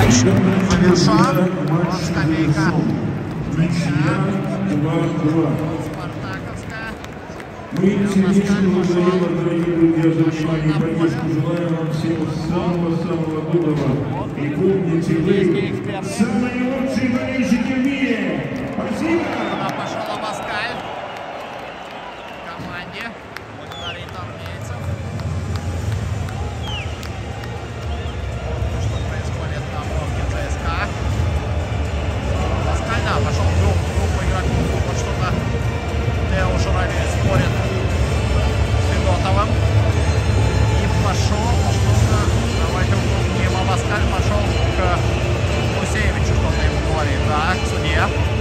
матч завершен. Скамейка. Спартаковская. Мы сердечно благодарим вас, дорогие друзья, за внимание и поддержку. Желаем вам всего самого-самого доброго. И помните, вы самые лучшие болельщики в мире. Спасибо! Пошел Абаскаль. Команде. Благодарит армейцев. Что происходит на бровке ЦСКА. Абаскаль, да, пошел в группу игроков. Вот что-то Тео Журавель спорит с Федотовым. И пошел что-то. Давайте упомним. Абаскаль пошел к Мусеевичу, что-то ему говорит. Да, к судье.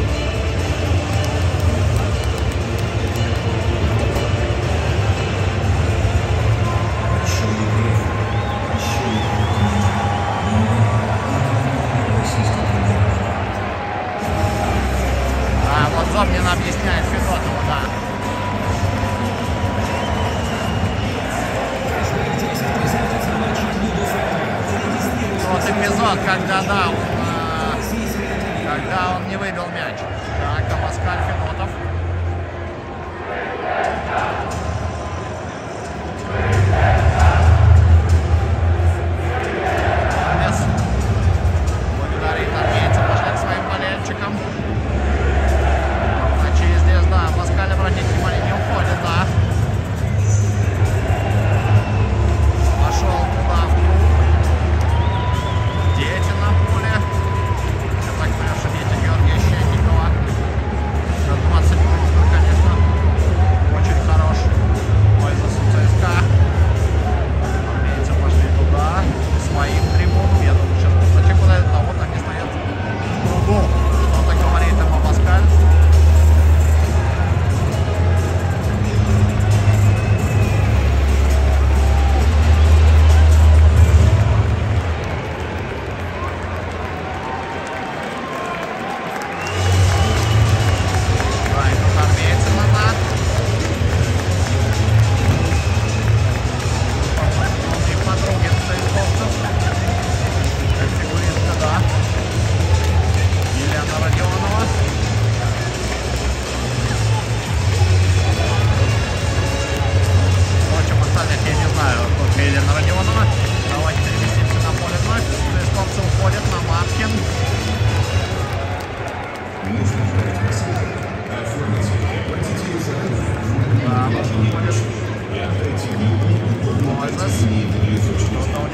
Зобнин объясняет Федотову, да. Вот эпизод, когда он не выбил мяч. Так, Абаскаль, Федотов. Благодарит армейца, пошли к своим болельщикам. Абаскаль, обратите внимание, не уходит, да. Пошел туда в круг. Дети на поле. Я так понимаю, что дети Георгия Щенникова. 20 метров, конечно, очень хорош. Пользовался ЦСКА. Армейцы пошли туда. Своим трибунам. Я думаю, сейчас зачем куда это? Вот они стоят в кругу. Что-то говорит им Абаскаль.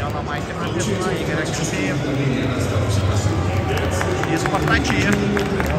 И Спартачи.